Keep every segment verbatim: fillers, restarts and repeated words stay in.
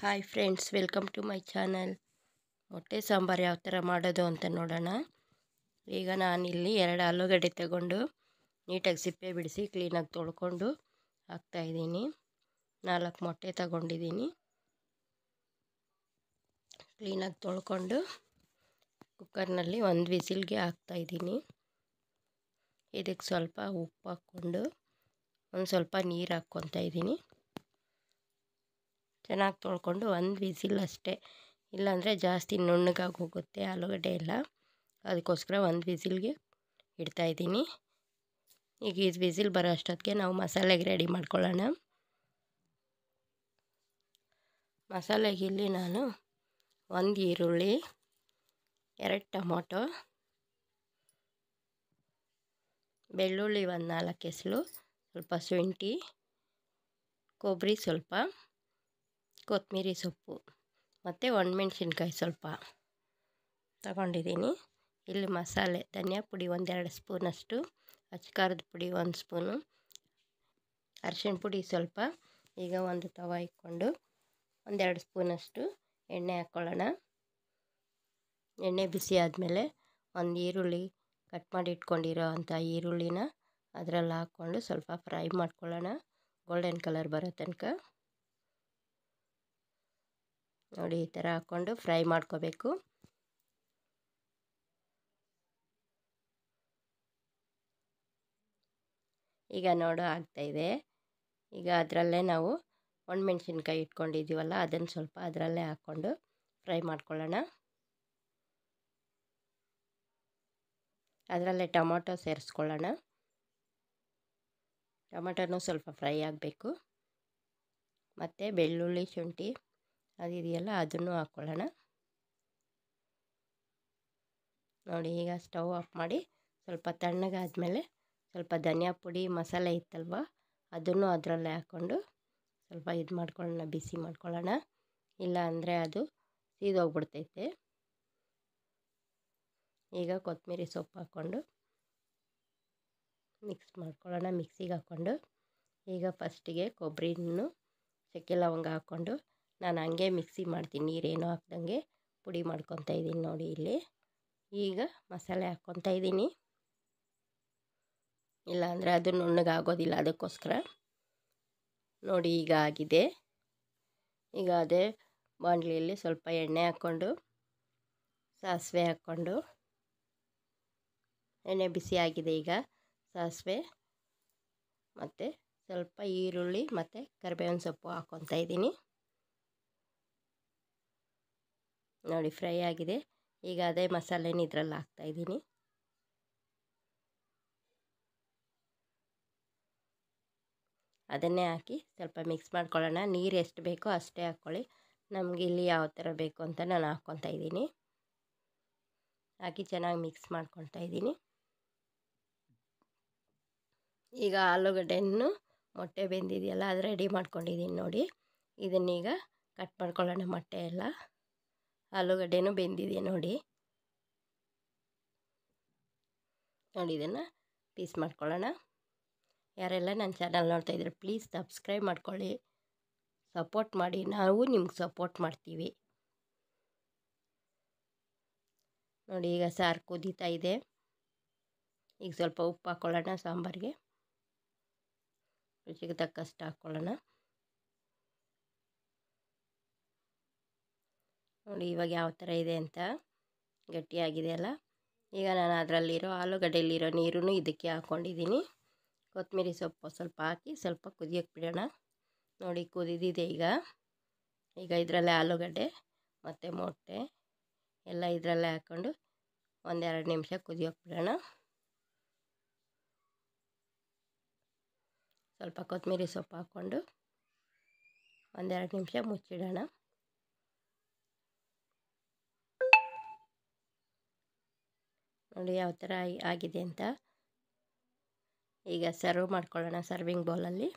Hi friends, welcome to my channel. ಮೊಟ್ಟೆ ಸಾಂಬಾರು ಯಾವ ಥರ ಮಾಡೋದು ಅಂತ ನೋಡೋಣ. ಈಗ ನಾನಿಲ್ಲಿ ಎರಡು ಆಲೂಗಡ್ಡೆ ತಗೊಂಡು ನೀಟಾಗಿ ಸಿಪ್ಪೆ ಬಿಡಿಸಿ ಕ್ಲೀನಾಗಿ ತೊಳ್ಕೊಂಡು ಹಾಕ್ತಾಯಿದ್ದೀನಿ. ನಾಲ್ಕು ಮೊಟ್ಟೆ ತಗೊಂಡಿದ್ದೀನಿ. ಕ್ಲೀನಾಗಿ ತೊಳ್ಕೊಂಡು ಕುಕ್ಕರ್ನಲ್ಲಿ ಒಂದು ವಿಸಿಲ್ಗೆ ಹಾಕ್ತಾಯಿದ್ದೀನಿ. ಇದಕ್ಕೆ ಸ್ವಲ್ಪ ಉಪ್ಪು ಹಾಕ್ಕೊಂಡು ಒಂದು ಸ್ವಲ್ಪ ನೀರು ಹಾಕ್ಕೊತಾ ಇದ್ದೀನಿ. ಚೆನ್ನಾಗಿ ತೊಳ್ಕೊಂಡು ಒಂದು ವಿಸಿಲ್ ಅಷ್ಟೇ, ಇಲ್ಲಾಂದರೆ ಜಾಸ್ತಿ ನುಣ್ಣಗಾಗಿ ಹೋಗುತ್ತೆ ಆಲೂಗಡ್ಡೆ ಎಲ್ಲ. ಅದಕ್ಕೋಸ್ಕರ ಒಂದು ವಿಸಿಲ್ಗೆ ಇಡ್ತಾಯಿದ್ದೀನಿ. ಈಗ ಇದು ವಿಸಿಲ್ ಬರೋ ಅಷ್ಟೊತ್ತಿಗೆ ನಾವು ಮಸಾಲೆಗೆ ರೆಡಿ ಮಾಡ್ಕೊಳ್ಳೋಣ. ಮಸಾಲೆಗೆ ಇಲ್ಲಿ ನಾನು ಒಂದು ಈರುಳ್ಳಿ, ಎರಡು ಟೊಮೊಟೊ, ಬೆಳ್ಳುಳ್ಳಿ ಒಂದು ನಾಲ್ಕು ಎಸಳು, ಸ್ವಲ್ಪ ಶುಂಠಿ, ಕೊಬ್ಬರಿ ಸ್ವಲ್ಪ, ಕೊತ್ತಂಬರಿ ಸೊಪ್ಪು ಮತ್ತು ಒಣಮೆಣ್ಸಿನ್ಕಾಯಿ ಸ್ವಲ್ಪ ತಗೊಂಡಿದ್ದೀನಿ. ಇಲ್ಲಿ ಮಸಾಲೆ ಧನಿಯಾ ಪುಡಿ ಒಂದೆರಡು ಸ್ಪೂನಷ್ಟು, ಅಚ್ಚ ಖಾರದ ಪುಡಿ ಒಂದು ಸ್ಪೂನು, ಅರಿಶಿಣ ಪುಡಿ ಸ್ವಲ್ಪ. ಈಗ ಒಂದು ತವ ಇಟ್ಕೊಂಡು ಒಂದೆರಡು ಸ್ಪೂನಷ್ಟು ಎಣ್ಣೆ ಹಾಕ್ಕೊಳ್ಳೋಣ. ಎಣ್ಣೆ ಬಿಸಿ ಆದಮೇಲೆ ಒಂದು ಈರುಳ್ಳಿ ಕಟ್ ಮಾಡಿ ಇಟ್ಕೊಂಡಿರೋ ಅಂಥ ಈರುಳ್ಳಿನ ಅದರಲ್ಲಿ ಹಾಕ್ಕೊಂಡು ಸ್ವಲ್ಪ ಫ್ರೈ ಮಾಡ್ಕೊಳ್ಳೋಣ, ಗೋಲ್ಡನ್ ಕಲರ್ ಬರೋ ತನಕ. ನೋಡಿ, ಈ ಥರ ಹಾಕ್ಕೊಂಡು ಫ್ರೈ ಮಾಡ್ಕೋಬೇಕು. ಈಗ ನೋಡು ಆಗ್ತಾಯಿದೆ. ಈಗ ಅದರಲ್ಲೇ ನಾವು ಒಣಮೆಣ್ಸಿನ್ಕಾಯಿ ಇಟ್ಕೊಂಡಿದ್ದೀವಲ್ಲ, ಅದನ್ನು ಸ್ವಲ್ಪ ಅದರಲ್ಲೇ ಹಾಕ್ಕೊಂಡು ಫ್ರೈ ಮಾಡ್ಕೊಳ್ಳೋಣ. ಅದರಲ್ಲೇ ಟೊಮೊಟೊ ಸೇರಿಸ್ಕೊಳ್ಳೋಣ. ಟೊಮೊಟೊನೂ ಸ್ವಲ್ಪ ಫ್ರೈ ಆಗಬೇಕು. ಮತ್ತು ಬೆಳ್ಳುಳ್ಳಿ ಶುಂಠಿ ಅದಿದೆಯಲ್ಲ, ಅದನ್ನು ಹಾಕ್ಕೊಳ್ಳೋಣ. ನೋಡಿ, ಈಗ ಸ್ಟವ್ ಆಫ್ ಮಾಡಿ ಸ್ವಲ್ಪ ತಣ್ಣಗಾದ್ಮೇಲೆ ಸ್ವಲ್ಪ ಧನಿಯಾ ಪುಡಿ ಮಸಾಲೆ ಇತ್ತಲ್ವ, ಅದನ್ನು ಅದರಲ್ಲೇ ಹಾಕ್ಕೊಂಡು ಸ್ವಲ್ಪ ಇದು ಮಾಡ್ಕೊಳ್ಳೋಣ, ಬಿಸಿ ಮಾಡ್ಕೊಳ್ಳೋಣ. ಇಲ್ಲ ಅಂದರೆ ಅದು ಸೀದೋಗ್ಬಿಡ್ತೈತೆ. ಈಗ ಕೊತ್ತಂಬರಿ ಸೊಪ್ಪು ಹಾಕ್ಕೊಂಡು ಮಿಕ್ಸ್ ಮಾಡ್ಕೊಳ್ಳೋಣ, ಮಿಕ್ಸಿಗೆ ಹಾಕ್ಕೊಂಡು. ಈಗ ಫಸ್ಟಿಗೆ ಕೊಬ್ಬರಿನೂ ಚಕ್ಕೆ ಲವಂಗ ಹಾಕ್ಕೊಂಡು ನಾನು ಹಂಗೆ ಮಿಕ್ಸಿ ಮಾಡ್ತೀನಿ, ನೀರೇನು ಹಾಕ್ದಂಗೆ ಪುಡಿ ಮಾಡ್ಕೊತಾ ಇದ್ದೀನಿ. ನೋಡಿ ಇಲ್ಲಿ ಈಗ ಮಸಾಲೆ ಹಾಕ್ಕೊತಾ ಇದ್ದೀನಿ, ಇಲ್ಲಾಂದರೆ ಅದು ನುಣ್ಣಗಾಗೋದಿಲ್ಲ, ಅದಕ್ಕೋಸ್ಕರ. ನೋಡಿ, ಈಗ ಆಗಿದೆ. ಈಗ ಅದೇ ಬಾಣಲಿಯಲ್ಲಿ ಸ್ವಲ್ಪ ಎಣ್ಣೆ ಹಾಕ್ಕೊಂಡು ಸಾಸಿವೆ ಹಾಕ್ಕೊಂಡು, ಎಣ್ಣೆ ಬಿಸಿ ಆಗಿದೆ. ಈಗ ಸಾಸಿವೆ ಮತ್ತು ಸ್ವಲ್ಪ ಈರುಳ್ಳಿ ಮತ್ತು ಕರಿಬೇವಿನ ಸೊಪ್ಪು ಹಾಕ್ಕೊತಾ ಇದ್ದೀನಿ. ನೋಡಿ, ಫ್ರೈ ಆಗಿದೆ. ಈಗ ಅದೇ ಮಸಾಲೆನ ಇದರಲ್ಲಿ ಹಾಕ್ತಾಯಿದ್ದೀನಿ. ಅದನ್ನೇ ಹಾಕಿ ಸ್ವಲ್ಪ ಮಿಕ್ಸ್ ಮಾಡ್ಕೊಳ್ಳೋಣ. ನೀರು ಎಷ್ಟು ಬೇಕೋ ಅಷ್ಟೇ ಹಾಕ್ಕೊಳ್ಳಿ. ನಮಗೆ ಇಲ್ಲಿ ಯಾವ ಥರ ಬೇಕು ಅಂತ ನಾನು ಹಾಕ್ಕೊತಾ ಇದ್ದೀನಿ. ಹಾಕಿ ಚೆನ್ನಾಗಿ ಮಿಕ್ಸ್ ಮಾಡ್ಕೊತಾ ಇದ್ದೀನಿ. ಈಗ ಆಲೂಗಡ್ಡೆಯನ್ನು ಮೊಟ್ಟೆ ಬೆಂದಿದೆಯಲ್ಲ, ಅದು ರೆಡಿ ಮಾಡ್ಕೊಂಡಿದ್ದೀನಿ. ನೋಡಿ, ಇದನ್ನೀಗ ಕಟ್ ಮಾಡ್ಕೊಳ್ಳೋಣ. ಮೊಟ್ಟೆ ಎಲ್ಲ ಆಲೂಗಡ್ಡೆನೂ ಬೆಂದಿದೆ. ನೋಡಿ ನೋಡಿ ಇದನ್ನು ಪೀಸ್ ಮಾಡ್ಕೊಳ್ಳೋಣ. ಯಾರೆಲ್ಲ ನನ್ನ ಚಾನಲ್ ನೋಡ್ತಾಯಿದ್ರೆ ಪ್ಲೀಸ್ ಸಬ್ಸ್ಕ್ರೈಬ್ ಮಾಡ್ಕೊಳ್ಳಿ, ಸಪೋರ್ಟ್ ಮಾಡಿ. ನಾವು ನಿಮ್ಗೆ ಸಪೋರ್ಟ್ ಮಾಡ್ತೀವಿ. ನೋಡಿ, ಈಗ ಸಾರು ಕುದೀತಾ ಇದೆ. ಈಗ ಸ್ವಲ್ಪ ಉಪ್ಪು ಹಾಕ್ಕೊಳ್ಳೋಣ. ಸಾಂಬಾರಿಗೆ ರುಚಿಗೆ ತಕ್ಕಷ್ಟು ಹಾಕ್ಕೊಳ್ಳೋಣ. ನೋಡಿ ಇವಾಗ ಯಾವ ಥರ ಇದೆ ಅಂತ, ಗಟ್ಟಿಯಾಗಿದೆಯಲ್ಲ. ಈಗ ನಾನು ಅದರಲ್ಲಿರೋ ಆಲೂಗಡ್ಡೆಯಲ್ಲಿರೋ ನೀರನ್ನು ಇದಕ್ಕೆ ಹಾಕ್ಕೊಂಡಿದ್ದೀನಿ. ಕೊತ್ತಂಬರಿ ಸೊಪ್ಪು ಸ್ವಲ್ಪ ಹಾಕಿ ಸ್ವಲ್ಪ ಕುದಿಯೋಕ್ಕೆ ಬಿಡೋಣ. ನೋಡಿ, ಕುದಿದಿದೆ. ಈಗ ಈಗ ಇದರಲ್ಲೇ ಆಲೂಗಡ್ಡೆ ಮತ್ತು ಮೊಟ್ಟೆ ಎಲ್ಲ ಇದರಲ್ಲೇ ಹಾಕ್ಕೊಂಡು ಒಂದೆರಡು ನಿಮಿಷ ಕುದಿಯೋಕ್ಕೆ ಬಿಡೋಣ. ಸ್ವಲ್ಪ ಕೊತ್ತಂಬರಿ ಸೊಪ್ಪು ಹಾಕ್ಕೊಂಡು ಒಂದೆರಡು ನಿಮಿಷ ಮುಚ್ಚಿಡೋಣ. ನೋಡಿ ಯಾವ ಥರ ಆಗಿದೆ ಅಂತ. ಈಗ ಸರ್ವ್ ಮಾಡ್ಕೊಳ್ಳೋಣ ಸರ್ವಿಂಗ್ ಬೌಲಲ್ಲಿ.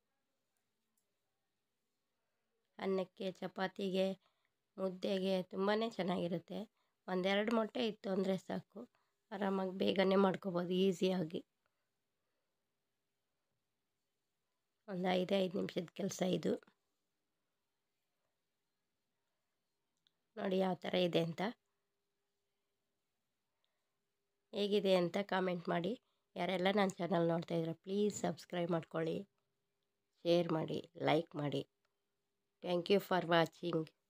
ಅನ್ನಕ್ಕೆ, ಚಪಾತಿಗೆ, ಮುದ್ದೆಗೆ ತುಂಬಾ ಚೆನ್ನಾಗಿರುತ್ತೆ. ಒಂದೆರಡು ಮೊಟ್ಟೆ ಇತ್ತು ಅಂದರೆ ಸಾಕು, ಆರಾಮಾಗಿ ಬೇಗನೆ ಮಾಡ್ಕೊಬೋದು ಈಸಿಯಾಗಿ. ಒಂದು ಐದು ಐದು ನಿಮಿಷದ ಕೆಲಸ ಇದು. ನೋಡಿ ಯಾವ ಥರ ಇದೆ ಅಂತ. ಹೇಗಿದೆ ಅಂತ ಕಾಮೆಂಟ್ ಮಾಡಿ. ಯಾರೆಲ್ಲ ನನ್ನ ಚಾನಲ್ ನೋಡ್ತಾಯಿದ್ರೆ ಪ್ಲೀಸ್ ಸಬ್ಸ್ಕ್ರೈಬ್ ಮಾಡ್ಕೊಳ್ಳಿ, ಶೇರ್ ಮಾಡಿ, ಲೈಕ್ ಮಾಡಿ. Thank you for watching.